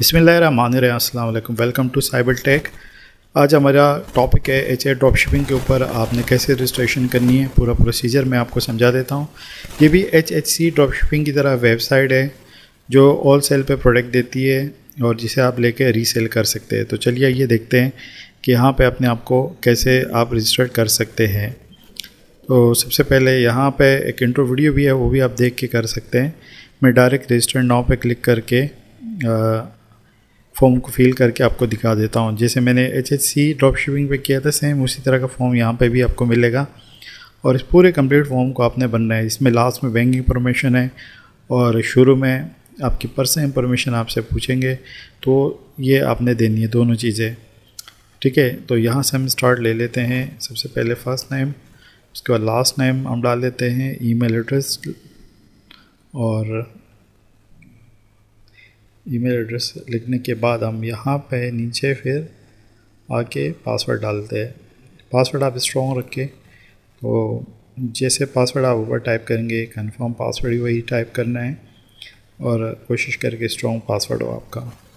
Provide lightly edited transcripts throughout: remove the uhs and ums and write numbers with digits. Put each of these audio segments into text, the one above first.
बिस्मिल्लाहिर्रहमानिर्रहीम, अस्सलाम वालेकुम। Welcome to cyber tech. आज हमारा टॉपिक है HA ड्रॉप शिपिंग के ऊपर आपने कैसे रजिस्ट्रेशन करनी है। पूरा प्रोसीजर मैं आपको समझा देता हूँ। ये भी HHC ड्रॉप शिपिंग की तरह वेबसाइट है जो होल सेल पे प्रोडक्ट देती है और जिसे आप लेके रीसेल कर सकते हैं। तो चलिए ये देखते हैं कि यहाँ पे अपने आप को कैसे आप रजिस्टर कर सकते हैं। तो सबसे पहले यहाँ पे एक इंट्रो वीडियो भी है, वो भी आप देख के कर सकते हैं। मैं डायरेक्ट रजिस्टर नाउ पे क्लिक करके फॉर्म को फिल करके आपको दिखा देता हूँ। जैसे मैंने HHC ड्रॉप शिपिंग पे किया था, सेम उसी तरह का फॉर्म यहाँ पे भी आपको मिलेगा और इस पूरे कंप्लीट फॉर्म को आपने बनना है। इसमें लास्ट में बैंक इंफॉर्मेशन है और शुरू में आपकी पर्सनल इंफॉर्मेशन आपसे पूछेंगे, तो ये आपने देनी है दोनों चीज़ें। ठीक है, तो यहाँ से हम स्टार्ट ले लेते हैं। सबसे पहले फर्स्ट नेम, उसके बाद लास्ट नेम हम डाल लेते हैं, ईमेल एड्रेस और ईमेल एड्रेस लिखने के बाद हम यहाँ पे नीचे फिर आके पासवर्ड डालते हैं। पासवर्ड आप स्ट्रॉन्ग रखें, तो जैसे पासवर्ड आप ऊपर टाइप करेंगे कंफर्म पासवर्ड ही वही टाइप करना है और कोशिश करके स्ट्रॉन्ग पासवर्ड हो आपका।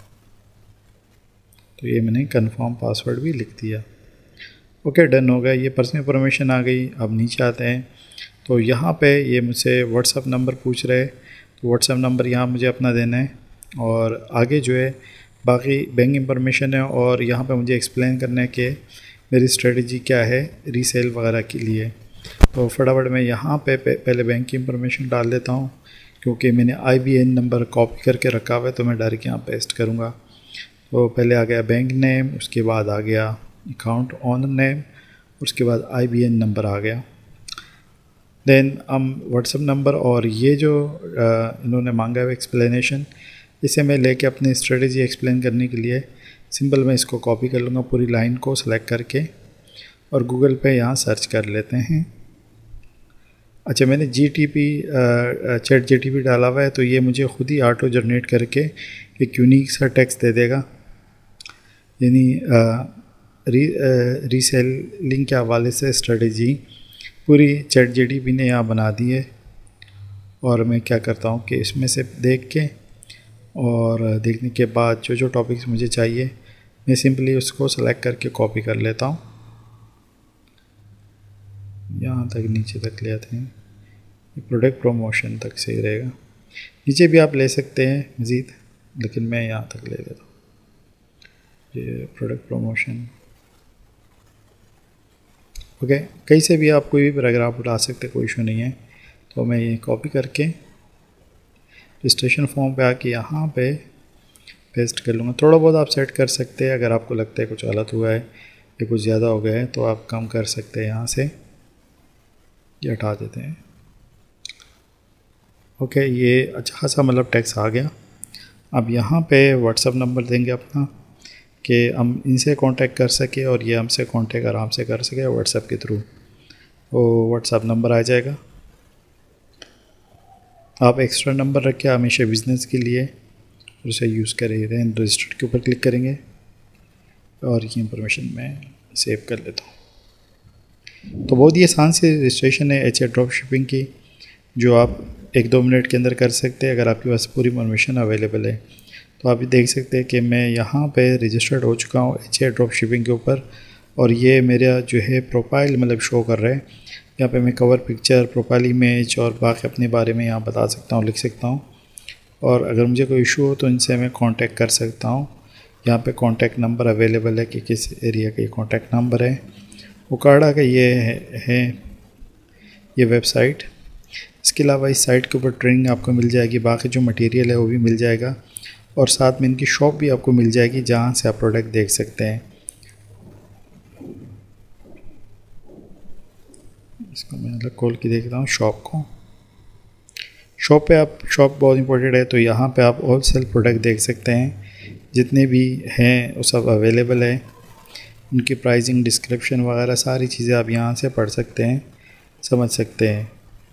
तो ये मैंने कंफर्म पासवर्ड भी लिख दिया। ओके, डन हो गया। ये पर्सनल इंफॉर्मेशन आ गई। अब नीचे आते हैं तो यहाँ पे ये मुझसे व्हाट्सअप नंबर पूछ रहे, तो व्हाट्सअप नंबर यहाँ मुझे अपना देना है और आगे जो है बाकी बैंक इंफॉर्मेशन है और यहाँ पे मुझे एक्सप्लेन करना है कि मेरी स्ट्रेटजी क्या है रीसेल वगैरह के लिए। तो फटाफट मैं यहाँ पे पहले बैंक की इंफॉर्मेशन डाल देता हूँ, क्योंकि मैंने IBAN नंबर कॉपी करके रखा हुआ है, तो मैं डायरेक्ट यहाँ पेस्ट करूँगा। तो पहले आ गया बैंक नेम, उसके बाद आ गया अकाउंट ऑनर नेम, उसके बाद IBAN नंबर आ गया। देन हम व्हाट्सअप नंबर और ये जो इन्होंने मांगा है एक्सप्लेनेशन, इसे मैं लेके अपनी स्ट्रेटजी एक्सप्लेन करने के लिए सिंपल मैं इसको कॉपी कर लूँगा पूरी लाइन को सेलेक्ट करके और गूगल पे यहाँ सर्च कर लेते हैं। अच्छा, मैंने चैट GTP डाला हुआ है, तो ये मुझे खुद ही ऑटो जनरेट करके एक यूनिक सा टेक्स्ट दे देगा। यानी रीसेलिंग के हवाले से स्ट्रेटजी पूरी चैट GTP ने यहाँ बना दी है। और मैं क्या करता हूँ कि इसमें से देख के और देखने के बाद जो जो टॉपिक्स मुझे चाहिए मैं सिंपली उसको सेलेक्ट करके कॉपी कर लेता हूँ। यहाँ तक नीचे तक ले आते हैं, ये प्रोडक्ट प्रमोशन तक सही रहेगा। नीचे भी आप ले सकते हैं मज़ीद, लेकिन मैं यहाँ तक ले लेता हूँ। ये प्रोडक्ट प्रमोशन। ओके, कहीं से भी आप कोई भी पैराग्राफ उठा सकते, कोई इशू नहीं है। तो मैं ये कॉपी करके रजिस्ट्रेशन फॉर्म पे आके यहाँ पे पेस्ट कर लूँगा। थोड़ा बहुत आप सेट कर सकते हैं, अगर आपको लगता है कुछ गलत हुआ है या कुछ ज़्यादा हो गया है तो आप कम कर सकते हैं। यहाँ से ये हटा देते हैं। ओके, ये अच्छा खासा मतलब टेक्स्ट आ गया। अब यहाँ पे व्हाट्सअप नंबर देंगे अपना कि हम इनसे कांटेक्ट कर सके और ये हमसे कांटेक्ट आराम से कर सके व्हाट्सएप के थ्रू। तो व्हाट्सएप नंबर आ जाएगा। आप एक्स्ट्रा नंबर रखें हमेशा बिज़नेस के लिए, उसे यूज़ करें। देन रजिस्टर्ड के ऊपर क्लिक करेंगे और ये इंफॉर्मेशन मैं सेव कर लेता हूँ। तो बहुत ही आसान सी रजिस्ट्रेशन है HA ड्रॉप शिपिंग की, जो आप 1-2 मिनट के अंदर कर सकते हैं अगर आपके पास पूरी इंफॉर्मेशन अवेलेबल है। तो आप देख सकते हैं कि मैं यहाँ पे रजिस्टर्ड हो चुका हूँ HA ड्रॉप शिपिंग के ऊपर और ये मेरा जो है प्रोफाइल मतलब शो कर रहा है। यहाँ पे मैं कवर पिक्चर, प्रोफाइल इमेज और बाकी अपने बारे में यहाँ बता सकता हूँ, लिख सकता हूँ। और अगर मुझे कोई इशू हो तो इनसे मैं कांटेक्ट कर सकता हूँ। यहाँ पे कांटेक्ट नंबर अवेलेबल है कि किस एरिया का ये कांटेक्ट नंबर है। ओकाडा का ये है ये वेबसाइट। इसके अलावा इस साइट के ऊपर ट्रेनिंग आपको मिल जाएगी, बाकी जो मटेरियल है वो भी मिल जाएगा और साथ में इनकी शॉप भी आपको मिल जाएगी जहाँ से आप प्रोडक्ट देख सकते हैं। इसको मैं अलग खोल के देखता हूँ शॉप को। शॉप पे आप, शॉप बहुत इंपॉर्टेंट है, तो यहाँ पे आप होल सेल प्रोडक्ट देख सकते हैं जितने भी हैं वो सब अवेलेबल है। उनकी प्राइसिंग, डिस्क्रिप्शन वगैरह सारी चीज़ें आप यहाँ से पढ़ सकते हैं, समझ सकते हैं।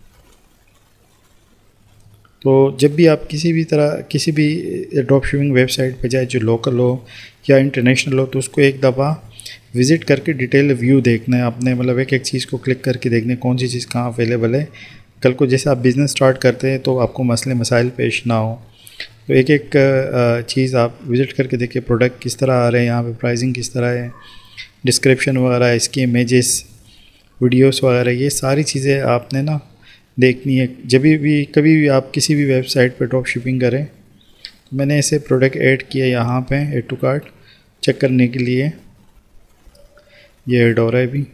तो जब भी आप किसी भी ड्रॉप शिपिंग वेबसाइट पे जाए, जो लोकल हो या इंटरनेशनल हो, तो उसको एक दफ़ा विज़िट करके डिटेल व्यू देखना है आपने। मतलब एक एक चीज़ को क्लिक करके देखना है कौन सी चीज़ कहाँ अवेलेबल है। कल को जैसे आप बिज़नेस स्टार्ट करते हैं तो आपको मसले मसाइल पेश ना हो। तो एक एक चीज़ आप विज़िट करके देखिए, प्रोडक्ट किस तरह आ रहे हैं, यहाँ पे प्राइसिंग किस तरह है, डिस्क्रिप्शन वगैरह, इसकी इमेजेस, वीडियोस वगैरह, ये सारी चीज़ें आपने ना देखनी है जब भी कभी भी आप किसी भी वेबसाइट पे ड्रॉप शिपिंग करें। तो मैंने ऐसे प्रोडक्ट ऐड किया यहाँ पे ऐड टू कार्ट चेक करने के लिए। ये ऐड हो रहा है अभी।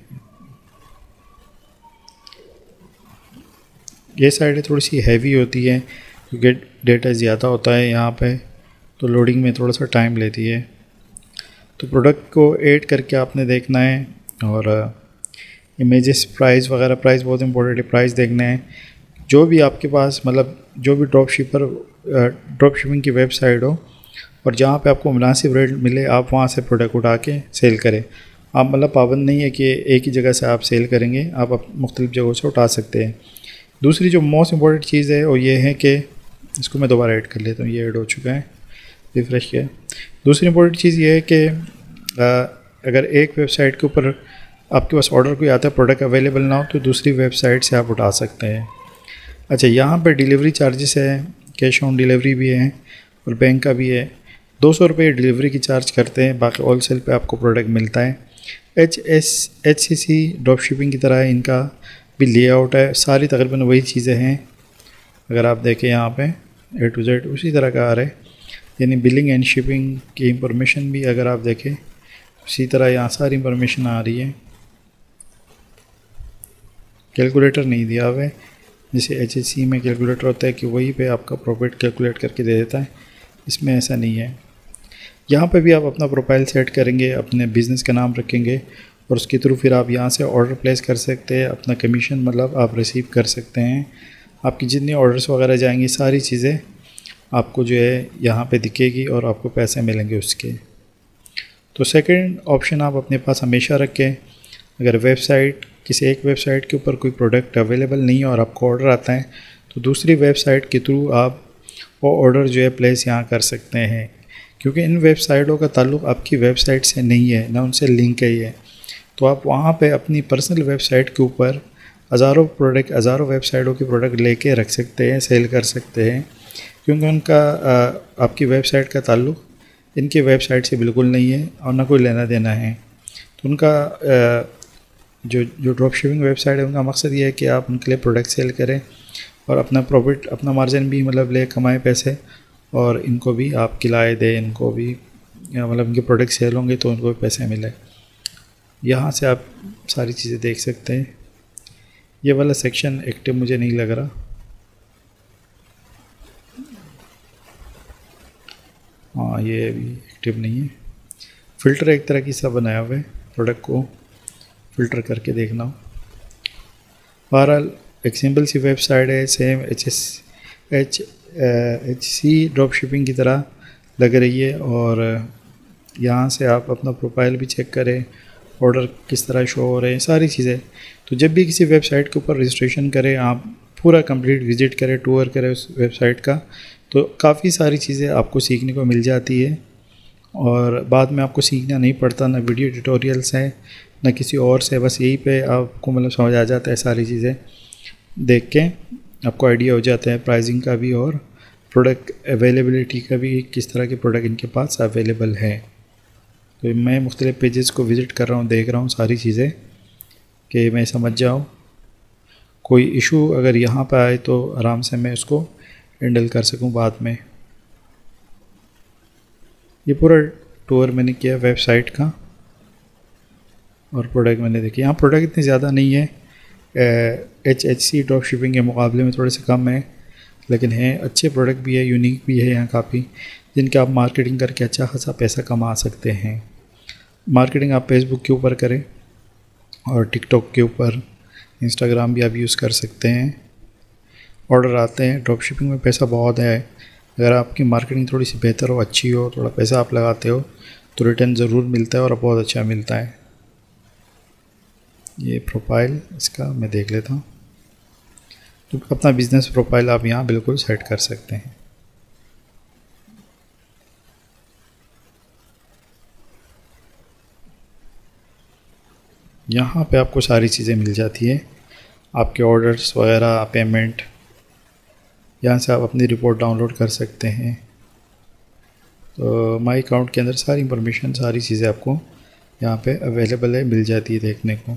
ये साइड थोड़ी सी हैवी होती है क्योंकि डेटा ज़्यादा होता है यहाँ पे, तो लोडिंग में थोड़ा सा टाइम लेती है। तो प्रोडक्ट को ऐड करके आपने देखना है, और इमेजेस, प्राइस वगैरह, प्राइस बहुत इंपॉर्टेंट है, प्राइस देखना है। जो भी आपके पास मतलब जो भी ड्रॉप शिपिंग की वेबसाइट हो और जहाँ पे आपको मुनासिब रेट मिले, आप वहाँ से प्रोडक्ट उठा के सेल करें। आप मतलब पाबंद नहीं है कि एक ही जगह से आप सेल करेंगे, आप मुख्तलिफ़ जगहों से उठा सकते हैं। दूसरी जो मोस्ट इम्पॉर्टेंट चीज़ है वो ये है कि इसको मैं दोबारा ऐड कर लेता हूँ, ये ऐड हो चुका है, रिफ्रेश किया। दूसरी इम्पॉर्टेंट चीज़ ये है कि अगर एक वेबसाइट के ऊपर आपके पास ऑर्डर कोई आता है, प्रोडक्ट अवेलेबल ना हो, तो दूसरी वेबसाइट से आप उठा सकते हैं। अच्छा, यहाँ पर डिलीवरी चार्जेस है, कैश ऑन डिलीवरी भी है और बैंक का भी है। 200 रुपये डिलीवरी की चार्ज करते हैं, बाकी होल सेल पर आपको प्रोडक्ट मिलता है। HCC ड्रॉप शिपिंग की तरह इनका भी लेआउट है, सारी तकरीबन वही चीज़ें हैं। अगर आप देखें यहाँ पे A to Z उसी तरह का आ रहा है, यानी बिलिंग एंड शिपिंग की इंफॉर्मेशन भी अगर आप देखें उसी तरह यहाँ सारी इंफॉर्मेशन आ रही है। कैलकुलेटर नहीं दिया हुआ है, जैसे HCC में कैलकुलेटर होता है कि वहीं पे आपका प्रॉफिट कैलकुलेट करके दे देता है, इसमें ऐसा नहीं है। यहाँ पे भी आप अपना प्रोफाइल सेट करेंगे, अपने बिज़नेस का नाम रखेंगे और उसके थ्रू फिर आप यहाँ से ऑर्डर प्लेस कर सकते हैं, अपना कमीशन मतलब आप रिसीव कर सकते हैं। आपकी जितनी ऑर्डर्स वगैरह जाएंगी सारी चीज़ें आपको जो है यहाँ पे दिखेगी और आपको पैसे मिलेंगे उसके। तो सेकंड ऑप्शन आप अपने पास हमेशा रखें। अगर वेबसाइट किसी एक वेबसाइट के ऊपर कोई प्रोडक्ट अवेलेबल नहीं है और आपको ऑर्डर आता है, तो दूसरी वेबसाइट के थ्रू आप वो ऑर्डर जो है प्लेस यहाँ कर सकते हैं, क्योंकि इन वेबसाइटों का ताल्लुक़ आपकी वेबसाइट से नहीं है, ना उनसे लिंक है ये। तो आप वहाँ पे अपनी पर्सनल वेबसाइट के ऊपर हज़ारों वेबसाइटों के प्रोडक्ट लेके रख सकते हैं, सेल कर सकते हैं, क्योंकि उनका आपकी वेबसाइट का ताल्लुक़ इनकी वेबसाइट से बिल्कुल नहीं है और ना कोई लेना देना है। तो उनका जो ड्रॉप शिपिंग वेबसाइट है उनका मकसद ये है कि आप उनके लिए प्रोडक्ट सेल करें और अपना प्रॉफिट, अपना मार्जिन भी मतलब ले कमाएँ पैसे, और इनको भी आप खिलाए दें, इनको भी मतलब इनके प्रोडक्ट सेल होंगे तो उनको भी पैसे मिले। यहाँ से आप सारी चीज़ें देख सकते हैं। ये वाला सेक्शन एक्टिव मुझे नहीं लग रहा। हाँ, ये भी एक्टिव नहीं है। फ़िल्टर एक तरह की सा बनाया हुआ है, प्रोडक्ट को फ़िल्टर करके देखना हो। बहरहाल एक सिंपल सी वेबसाइट है, सेम HCC ड्रॉप शिपिंग की तरह लग रही है, और यहाँ से आप अपना प्रोफाइल भी चेक करें, ऑर्डर किस तरह शो हो रहे हैं, सारी चीज़ें। तो जब भी किसी वेबसाइट के ऊपर रजिस्ट्रेशन करें, आप पूरा कंप्लीट विज़िट करें, टूर करें उस वेबसाइट का, तो काफ़ी सारी चीज़ें आपको सीखने को मिल जाती है और बाद में आपको सीखना नहीं पड़ता, ना वीडियो ट्यूटोरियल्स हैं ना किसी और से, बस यहीं पे आपको मतलब समझ आ जाता है। सारी चीज़ें देख के आपको आइडिया हो जाता है प्राइसिंग का भी और प्रोडक्ट अवेलेबिलिटी का भी, किस तरह के प्रोडक्ट इनके पास अवेलेबल है। तो मैं मुख्तलिफ़ पेजेस को विज़िट कर रहा हूँ, देख रहा हूँ सारी चीज़ें कि मैं समझ जाऊँ। कोई इशू अगर यहाँ पर आए तो आराम से मैं उसको हैंडल कर सकूँ बाद में। ये पूरा टूर मैंने किया वेबसाइट का और प्रोडक्ट मैंने देखे। यहाँ प्रोडक्ट इतने ज़्यादा नहीं है, HCC ड्रॉप शिपिंग के मुकाबले में थोड़े से कम है, लेकिन हैं अच्छे प्रोडक्ट भी है, यूनिक भी है यहाँ काफ़ी, जिनके आप मार्केटिंग करके अच्छा खासा पैसा कमा सकते हैं। मार्केटिंग आप फेसबुक के ऊपर करें और टिकटॉक के ऊपर, इंस्टाग्राम भी आप यूज़ कर सकते हैं। ऑर्डर आते हैं, ड्रॉप शिपिंग में पैसा बहुत है। अगर आपकी मार्केटिंग थोड़ी सी बेहतर हो, अच्छी हो, थोड़ा पैसा आप लगाते हो तो रिटर्न ज़रूर मिलता है और बहुत अच्छा मिलता है। ये प्रोफाइल इसका मैं देख लेता हूँ। तो अपना बिज़नेस प्रोफाइल आप यहाँ बिल्कुल सेट कर सकते हैं। यहाँ पे आपको सारी चीज़ें मिल जाती है, आपके ऑर्डर्स वगैरह, पेमेंट। यहाँ से आप अपनी रिपोर्ट डाउनलोड कर सकते हैं। तो माई अकाउंट के अंदर सारी इंफॉर्मेशन, सारी चीज़ें आपको यहाँ पे अवेलेबल है, मिल जाती है देखने को।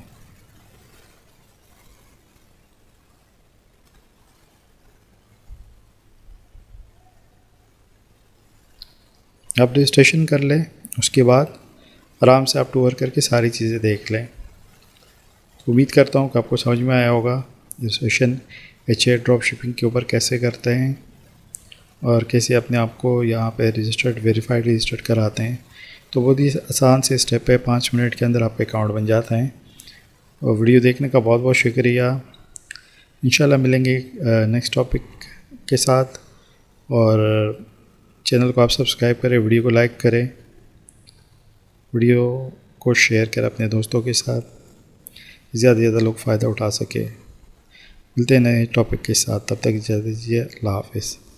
आप रजिस्ट्रेशन कर लें, उसके बाद आराम से आप टूर करके सारी चीज़ें देख लें। उम्मीद करता हूँ कि आपको समझ में आया होगा रजिस्ट्रेशन एच.ए. ड्रॉप शिपिंग के ऊपर कैसे करते हैं और कैसे अपने आप को यहाँ पे रजिस्टर्ड, वेरीफाइड रजिस्टर्ड कराते हैं। तो बहुत ही आसान से स्टेप है, 5 मिनट के अंदर आपका अकाउंट बन जाता है। और वीडियो देखने का बहुत बहुत शुक्रिया। इंशाल्लाह मिलेंगे नेक्स्ट टॉपिक के साथ। और चैनल को आप सब्सक्राइब करें, वीडियो को लाइक करें, वीडियो को शेयर करें अपने दोस्तों के साथ, ज़्यादा से ज़्यादा लोग फ़ायदा उठा सके। मिलते हैं नए टॉपिक के साथ, तब तक इजाज़त दीजिए। अल्लाह हाफ़िज़।